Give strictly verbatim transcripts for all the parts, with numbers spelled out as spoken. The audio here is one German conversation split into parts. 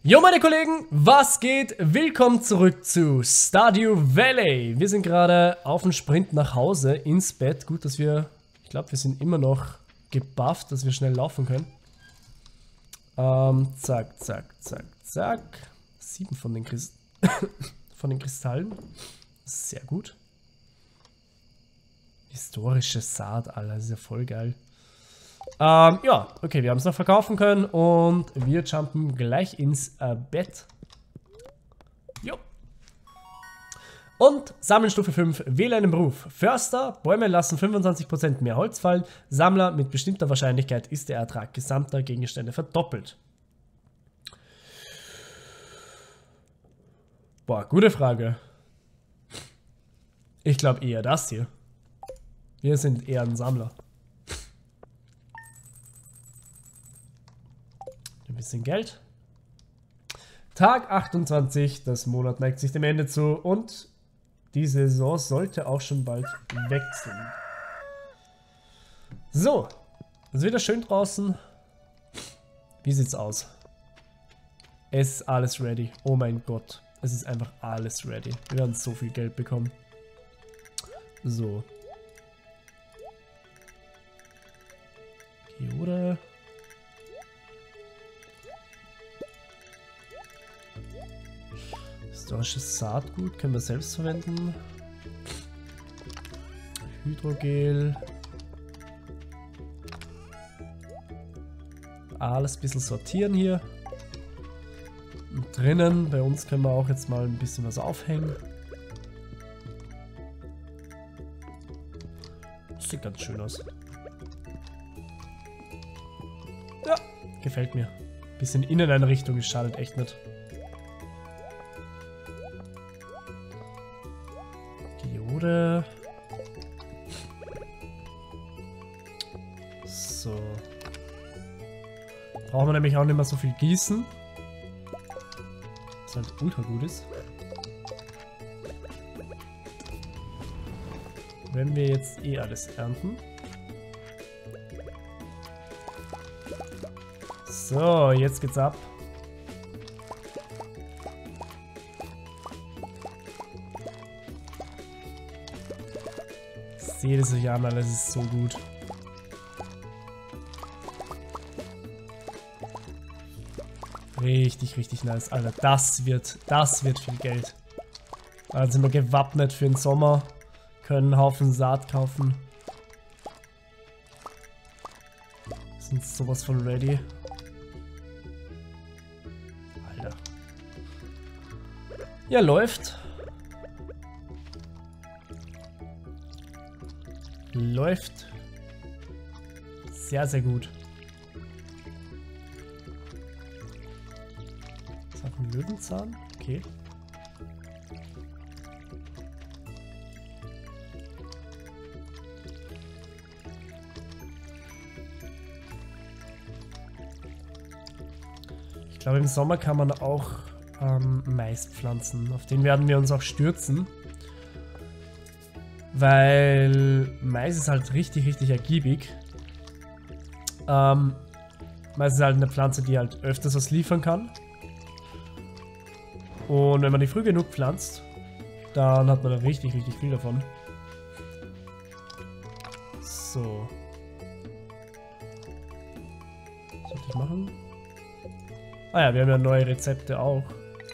Jo meine Kollegen, was geht? Willkommen zurück zu Stardew Valley. Wir sind gerade auf dem Sprint nach Hause ins Bett. Gut, dass wir, ich glaube, wir sind immer noch gebufft, dass wir schnell laufen können. Ähm, zack, zack, zack, zack. Sieben von den, Christ von den Kristallen. Sehr gut. Historische Saat, Alter, das ist ja voll geil. Ähm, ja, okay, wir haben es noch verkaufen können und wir jumpen gleich ins äh, Bett. Jo. Und sammeln Stufe fünf, wähle einen Beruf. Förster, Bäume lassen fünfundzwanzig Prozent mehr Holz fallen. Sammler, mit bestimmter Wahrscheinlichkeit ist der Ertrag gesamter Gegenstände verdoppelt. Boah, gute Frage. Ich glaube eher das hier. Wir sind eher ein Sammler. Ein bisschen Geld. Tag achtundzwanzig, das Monat neigt sich dem Ende zu und die Saison sollte auch schon bald wechseln. So, es ist wieder schön draußen. Wie sieht's aus? Es ist alles ready. Oh mein Gott, es ist einfach alles ready. Wir werden so viel Geld bekommen. So. Oder? Historisches Saatgut können wir selbst verwenden. Hydrogel. Alles ein bisschen sortieren hier. Und drinnen, bei uns können wir auch jetzt mal ein bisschen was aufhängen. Das sieht ganz schön aus. Ja, gefällt mir. Bisschen Inneneinrichtung, es schadet echt nicht. Geode. So. Brauchen wir nämlich auch nicht mehr so viel gießen. Was halt ultra gut ist. Wenn wir jetzt eh alles ernten. So, jetzt geht's ab. Seht es euch an, das ist so gut. Richtig, richtig nice, Alter. Das wird, das wird viel Geld. Dann sind wir gewappnet für den Sommer. Können einen Haufen Saat kaufen. Sind sowas von ready. Alter. Ja, läuft. Läuft. Sehr, sehr gut. Ist auch ein Löwenzahn? Okay. Ich glaube, im Sommer kann man auch ähm, Mais pflanzen. Auf den werden wir uns auch stürzen. Weil Mais ist halt richtig, richtig ergiebig. Ähm, Mais ist halt eine Pflanze, die halt öfters was liefern kann. Und wenn man die früh genug pflanzt, dann hat man da richtig, richtig viel davon. So. Was sollte ich machen? Ah ja, wir haben ja neue Rezepte auch.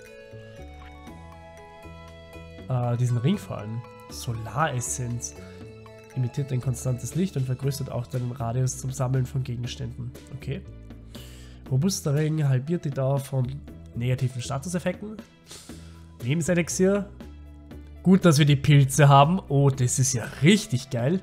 Äh, diesen Ring vor allem. Solaressenz. Imitiert ein konstantes Licht und vergrößert auch den Radius zum Sammeln von Gegenständen. Okay. Robuster Ring halbiert die Dauer von negativen Statuseffekten. Lebenselixier. Gut, dass wir die Pilze haben. Oh, das ist ja richtig geil.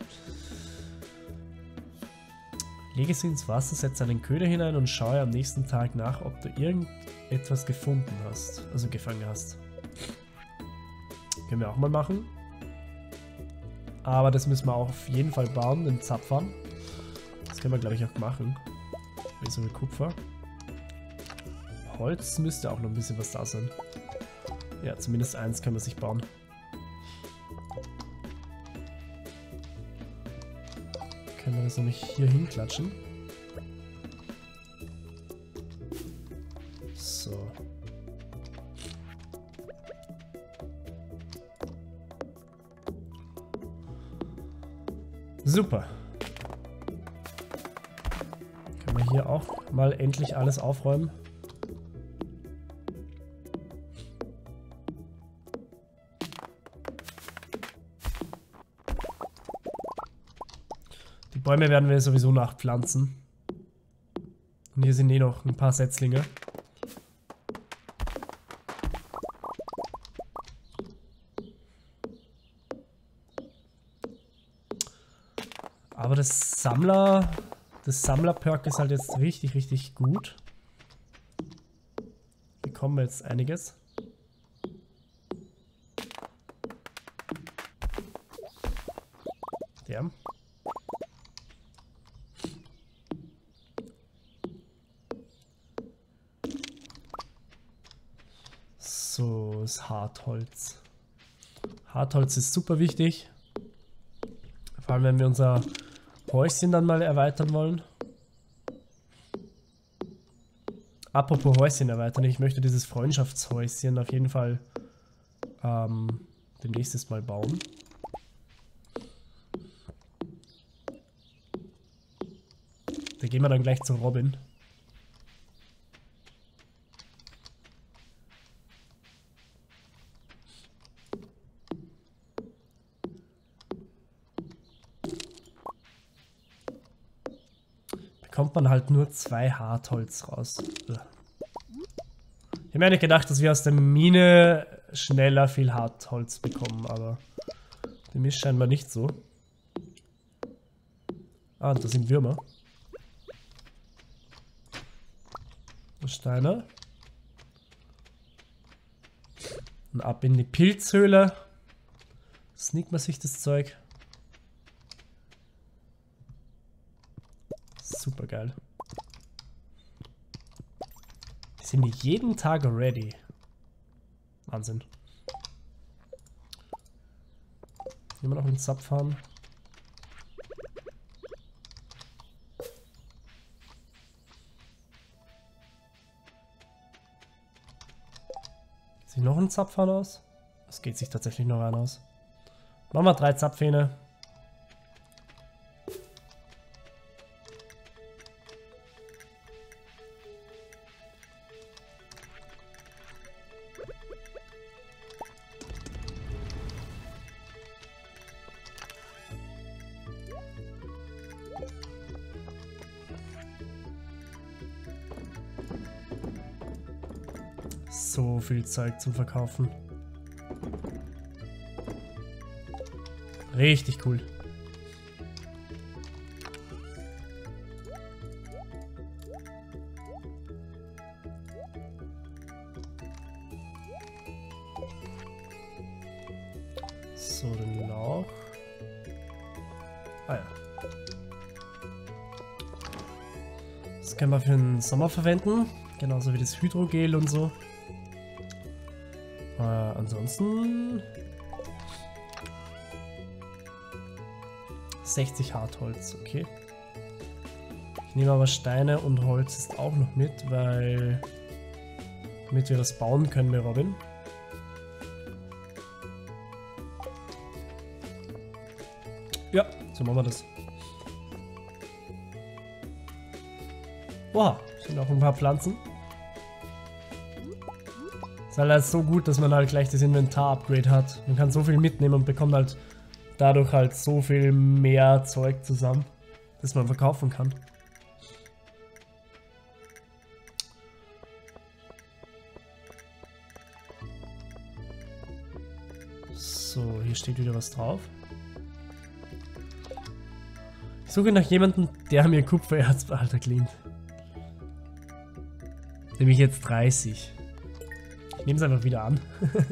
Lege sie ins Wasser, setze einen Köder hinein und schaue am nächsten Tag nach, ob du irgendetwas gefunden hast. Also gefangen hast. Können wir auch mal machen. Aber das müssen wir auch auf jeden Fall bauen, den Zapfern. Das können wir, glaube ich, auch machen. Wie so viel Kupfer. Holz müsste auch noch ein bisschen was da sein. Ja, zumindest eins können wir sich bauen. Können wir das noch nicht hier hinklatschen? So. Super. Können wir hier auch mal endlich alles aufräumen? Die Bäume werden wir sowieso nachpflanzen. Und hier sind eh noch ein paar Setzlinge. Aber das Sammler, das Sammler-Perk ist halt jetzt richtig, richtig gut. Bekommen wir jetzt einiges. Der. So, das Hartholz. Hartholz ist super wichtig. Vor allem, wenn wir unser Häuschen dann mal erweitern wollen. Apropos Häuschen erweitern, ich möchte dieses Freundschaftshäuschen auf jeden Fall ähm, demnächst mal bauen. Da gehen wir dann gleich zu Robin. Kommt man halt nur zwei Hartholz raus. Ich habe mir nicht gedacht, dass wir aus der Mine schneller viel Hartholz bekommen, aber dem ist scheinbar nicht so. Ah, und da sind Würmer. Steine. Und ab in die Pilzhöhle. Sneakt man sich das Zeug. Super geil. Die sind jeden Tag ready. Wahnsinn. Immer noch einen Zapf haben. Sieht noch ein Zapfhahn aus? Das geht sich tatsächlich noch einer aus. Machen wir drei Zapfhähne. So viel Zeug zum Verkaufen. Richtig cool. So, den Lauch. Ah ja. Das können wir für den Sommer verwenden. Genauso wie das Hydrogel und so. Äh, ansonsten sechzig Hartholz, okay. Ich nehme aber Steine und Holz ist auch noch mit, weil damit wir das bauen können mit Robin. Ja, so machen wir das. Wow, sind auch ein paar Pflanzen. Ist halt, halt so gut, dass man halt gleich das Inventar-Upgrade hat. Man kann so viel mitnehmen und bekommt halt dadurch halt so viel mehr Zeug zusammen, das man verkaufen kann. So, hier steht wieder was drauf. Ich suche nach jemandem, der mir Kupfererz Alter cleant. Nämlich jetzt dreißig. Ich nehme es einfach wieder an.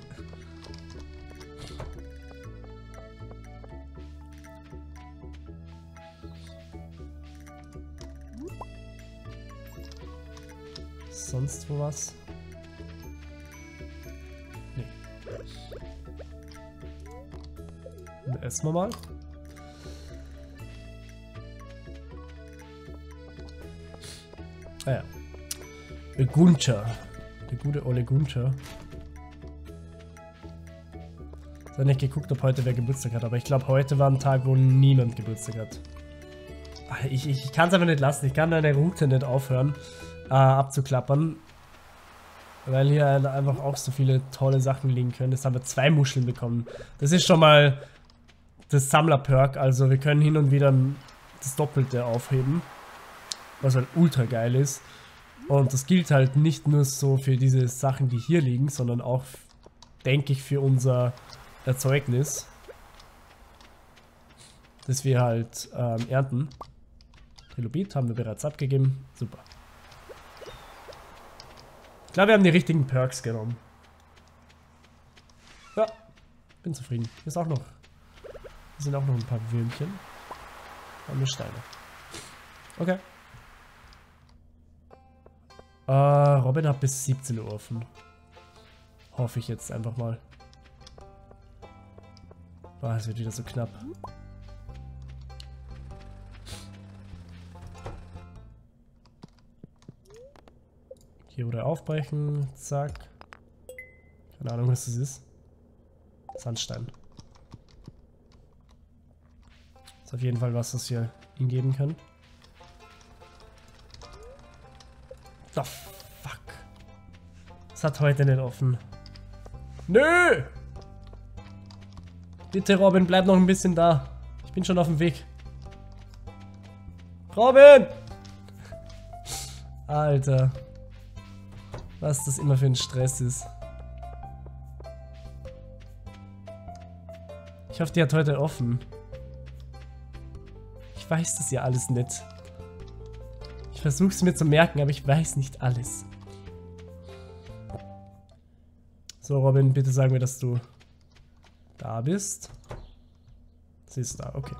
Sonst wo was? Nee. Dann essen wir mal. Ah ja. Gunther. Der gute Ole Gunther. Ich habe nicht geguckt, ob heute wer Geburtstag hat, aber ich glaube, heute war ein Tag, wo niemand Geburtstag hat. Ach, ich ich, ich kann es einfach nicht lassen. Ich kann eine Route nicht aufhören, äh, abzuklappern. Weil hier einfach auch so viele tolle Sachen liegen können. Jetzt haben wir zwei Muscheln bekommen. Das ist schon mal das Sammler-Perk. Also wir können hin und wieder das Doppelte aufheben. Was halt ultra geil ist. Und das gilt halt nicht nur so für diese Sachen, die hier liegen, sondern auch, denke ich, für unser Erzeugnis, das wir halt ähm, ernten. Trilobit haben wir bereits abgegeben. Super. Ich glaube, wir haben die richtigen Perks genommen. Ja, bin zufrieden. Hier ist auch noch. Hier sind auch noch ein paar Würmchen. Und eine Steine. Okay. Äh, Robin hat bis siebzehn Uhr offen. Hoffe ich jetzt einfach mal. Ah, es wird wieder so knapp. Hier wurde aufbrechen. Zack. Keine Ahnung, was das ist. Sandstein. Ist auf jeden Fall was, was wir ihm geben können. Oh, fuck. Das hat heute nicht offen. Nö! Bitte, Robin, bleib noch ein bisschen da. Ich bin schon auf dem Weg. Robin! Alter. Was das immer für ein Stress ist. Ich hoffe, die hat heute offen. Ich weiß das ja alles nicht. Ich versuche es mir zu merken, aber ich weiß nicht alles. So, Robin, bitte sag mir, dass du da bist. Sie ist da, okay.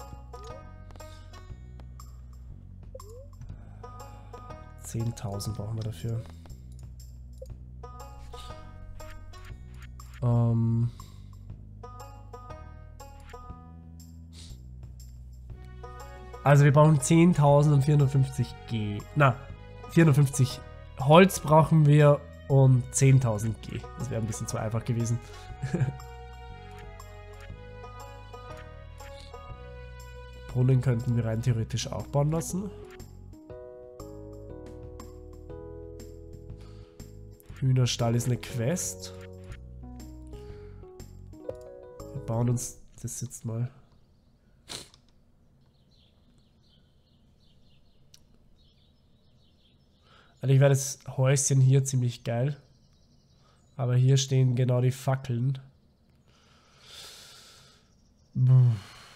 zehntausend brauchen wir dafür. Ähm... Also wir brauchen zehntausend und vierhundertfünfzig G. Na, vierhundertfünfzig Holz brauchen wir und zehntausend G. Das wäre ein bisschen zu einfach gewesen. Brunnen könnten wir rein theoretisch auch bauen lassen. Hühnerstall ist eine Quest. Wir bauen uns das jetzt mal. Also ich werde das Häuschen hier ziemlich geil. Aber hier stehen genau die Fackeln. Buh.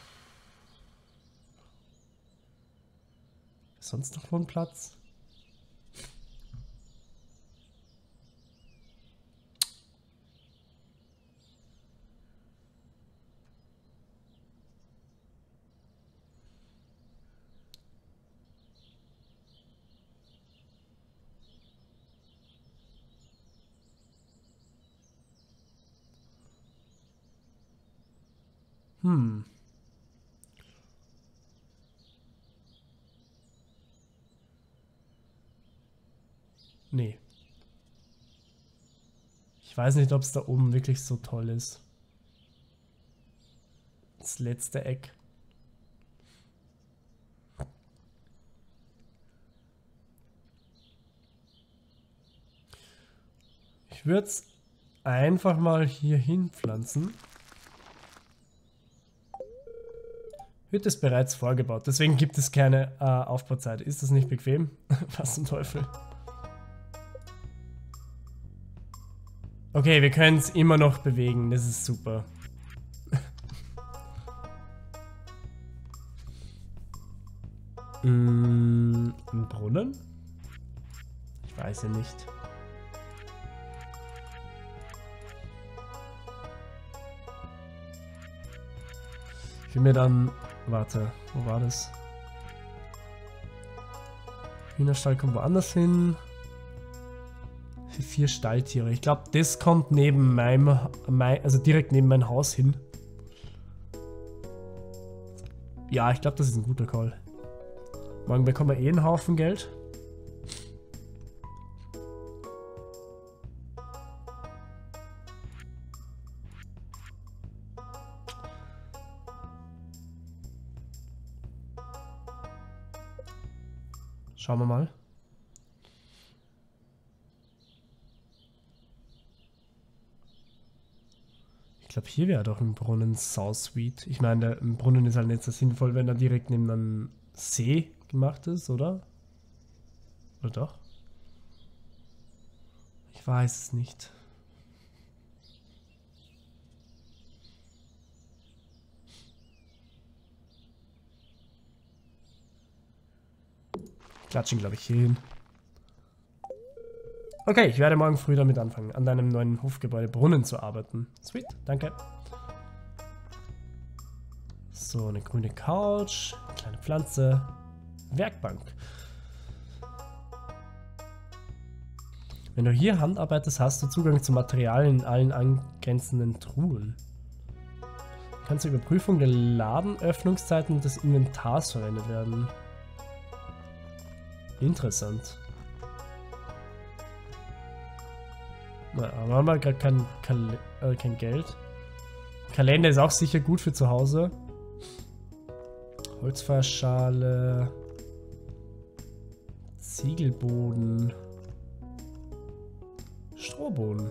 Ist sonst noch wo ein Platz? Hm. Nee. Ich weiß nicht, ob es da oben wirklich so toll ist. Das letzte Eck. Ich würde es einfach mal hier hinpflanzen. Hütte ist bereits vorgebaut, deswegen gibt es keine äh, Aufbauzeit. Ist das nicht bequem? Was zum Teufel? Okay, wir können es immer noch bewegen, das ist super. mm, ein Brunnen? Ich weiß ja nicht. Ich will mir dann... Warte, wo war das? Hühnerstall kommt woanders hin. Für vier Stalltiere. Ich glaube, das kommt neben meinem, mein, also direkt neben mein Haus hin. Ja, ich glaube, das ist ein guter Call. Morgen bekommen wir eh einen Haufen Geld. Schauen wir mal. Ich glaube, hier wäre doch ein Brunnen sau sweet. Ich meine, der ein Brunnen ist halt nicht so sinnvoll, wenn er direkt neben einem See gemacht ist, oder? Oder doch? Ich weiß es nicht. Klatschen, glaube ich, hier hin. Okay, ich werde morgen früh damit anfangen, an deinem neuen Hofgebäude Brunnen zu arbeiten. Sweet, danke. So, eine grüne Couch, eine kleine Pflanze, Werkbank. Wenn du hier handarbeitest, hast du Zugang zu Materialien in allen angrenzenden Truhen. Du kannst zur Überprüfung der Ladenöffnungszeiten und des Inventars verwendet werden. Interessant. Na, aber haben wir gerade kein, Kal äh, kein Geld. Kalender ist auch sicher gut für zu Hause. Holzfeuerschale. Ziegelboden. Strohboden.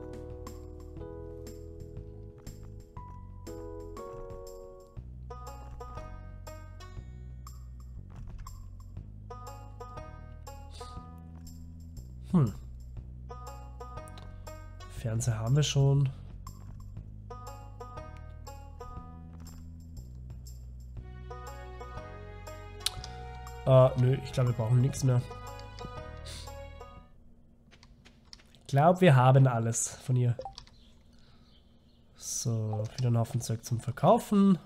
Hm. Fernseher haben wir schon. Uh, nö, ich glaube, wir brauchen nichts mehr. Ich glaube, wir haben alles von ihr. So, wieder ein Haufen Zeug zum Verkaufen.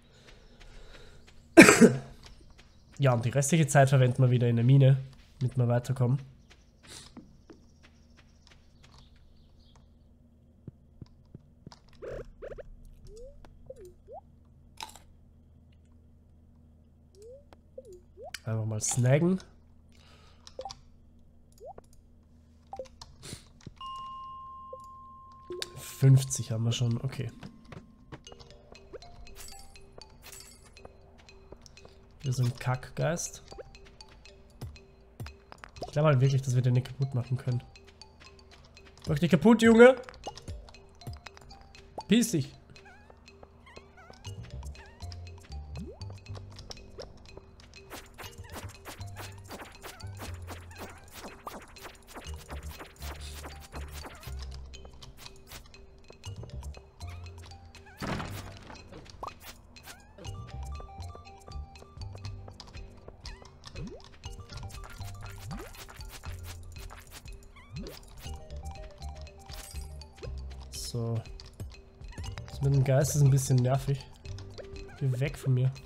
Ja, und die restliche Zeit verwenden wir wieder in der Mine, damit wir weiterkommen. Einfach mal snaggen. fünfzig haben wir schon, okay. Hier so ein Kackgeist. Ich glaube halt wirklich, dass wir den nicht kaputt machen können. Mach dich kaputt, Junge! Piss dich! So. Das mit dem Geist ist ein bisschen nervig. Geh weg von mir.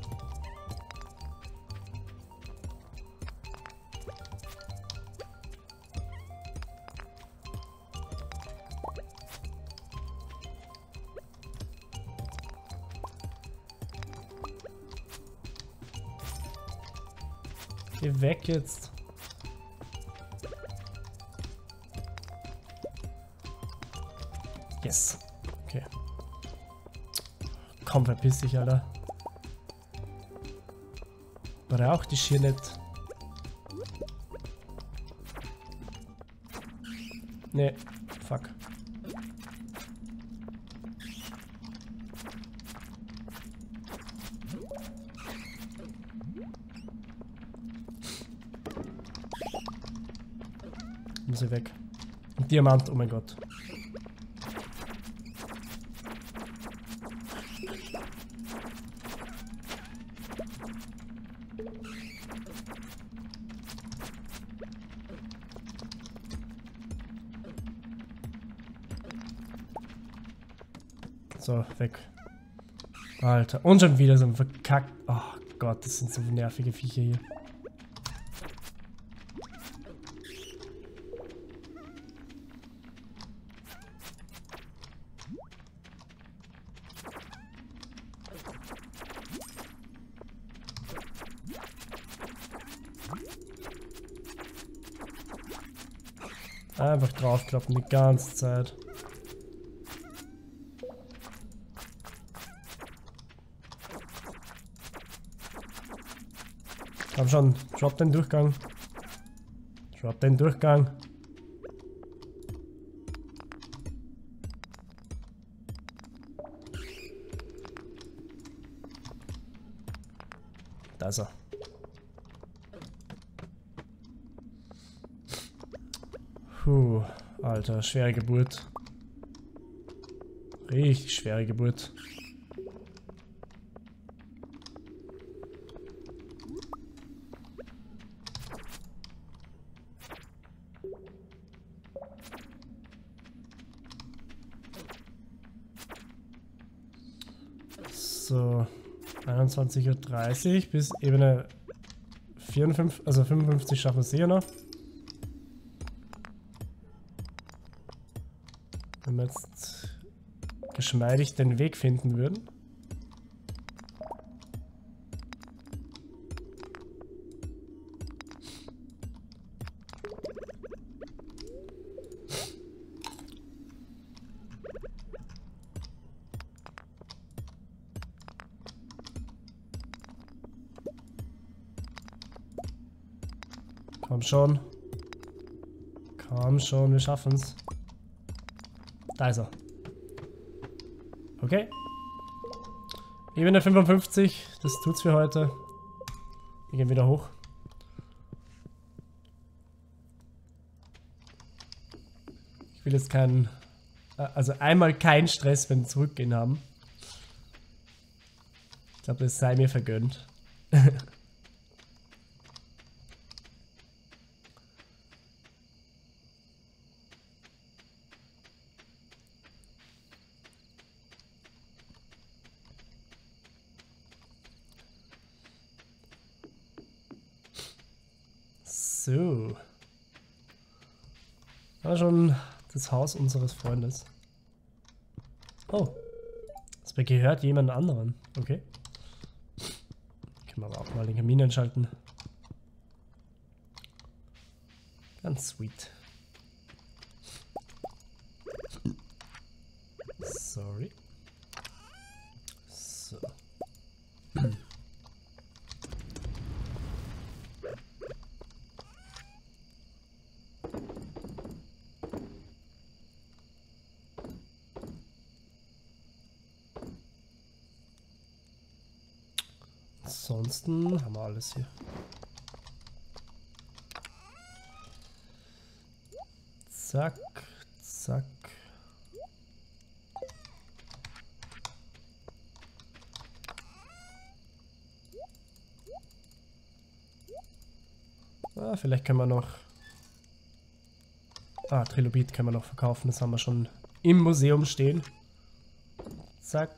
Geh weg jetzt. Yes. Okay. Komm, verpiss dich, Alter. Braucht dich hier nicht. Nee, fuck. Muss ich weg. Und Diamant, oh mein Gott. So, weg. Alter. Und schon wieder so ein verkackt. Oh Gott, das sind so nervige Viecher hier. Einfach draufklappen die ganze Zeit. Komm schon, drop den Durchgang. Drop den Durchgang. Da ist er. Puh, Alter, schwere Geburt. Richtig schwere Geburt. So, einundzwanzig Uhr dreißig bis Ebene vierundfünfzig, also fünfundfünfzig schaffen wir es sicher noch. Wenn wir jetzt geschmeidig den Weg finden würden. Komm schon. Komm schon, wir schaffen's. Da ist er. Okay. Ebene fünfundfünfzig, das tut's für heute. Wir gehen wieder hoch. Ich will jetzt keinen, also einmal keinen Stress beim Zurückgehen haben. Ich glaube, das sei mir vergönnt. So. War schon das Haus unseres Freundes. Oh. Das gehört jemand anderen. Okay. Können wir aber auch mal den Kamin einschalten. Ganz sweet. Sorry. So. Ansonsten haben wir alles hier. Zack, zack. Ah, vielleicht können wir noch... Ah, Trilobit können wir noch verkaufen. Das haben wir schon im Museum stehen. Zack.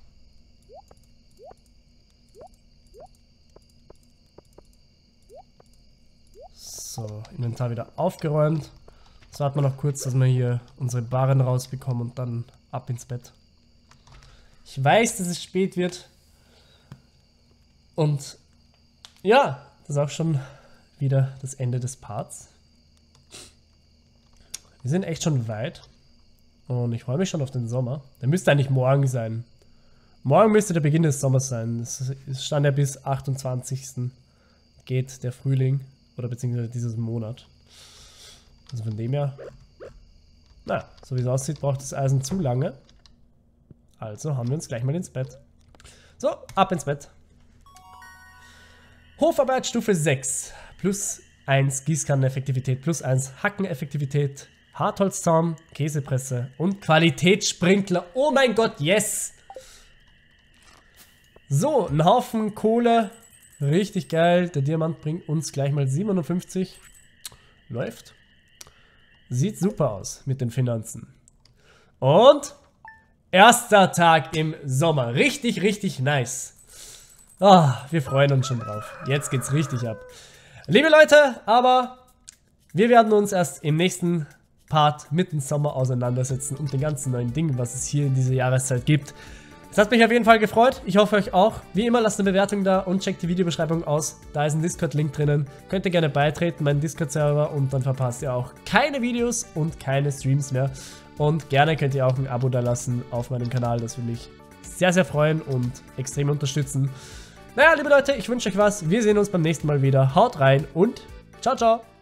So, Inventar wieder aufgeräumt. Jetzt warten wir noch kurz, dass wir hier unsere Barren rausbekommen und dann ab ins Bett. Ich weiß, dass es spät wird. Und ja, das ist auch schon wieder das Ende des Parts. Wir sind echt schon weit. Und ich freue mich schon auf den Sommer. Der müsste eigentlich morgen sein. Morgen müsste der Beginn des Sommers sein. Es stand ja bis achtundzwanzigsten geht der Frühling. Oder beziehungsweise dieses Monat. Also von dem her. Naja, so wie es aussieht, braucht das Eisen zu lange. Also haben wir uns gleich mal ins Bett. So, ab ins Bett. Hofarbeit Stufe sechs. Plus eins Gießkanneneffektivität, plus eins Hackeneffektivität, Hartholzzaum, Käsepresse und Qualitätssprinkler. Oh mein Gott, yes! So, ein Haufen Kohle. Richtig geil. Der Diamant bringt uns gleich mal siebenundfünfzig. Läuft. Sieht super aus mit den Finanzen. Und erster Tag im Sommer. Richtig, richtig nice. Oh, wir freuen uns schon drauf. Jetzt geht's richtig ab. Liebe Leute, aber wir werden uns erst im nächsten Part mit dem Sommer auseinandersetzen und den ganzen neuen Dingen, was es hier in dieser Jahreszeit gibt. Es hat mich auf jeden Fall gefreut. Ich hoffe euch auch. Wie immer, lasst eine Bewertung da und checkt die Videobeschreibung aus. Da ist ein Discord-Link drinnen. Könnt ihr gerne beitreten, meinen Discord-Server, und dann verpasst ihr auch keine Videos und keine Streams mehr. Und gerne könnt ihr auch ein Abo da lassen auf meinem Kanal. Das würde mich sehr, sehr freuen und extrem unterstützen. Naja, liebe Leute, ich wünsche euch was. Wir sehen uns beim nächsten Mal wieder. Haut rein und ciao, ciao.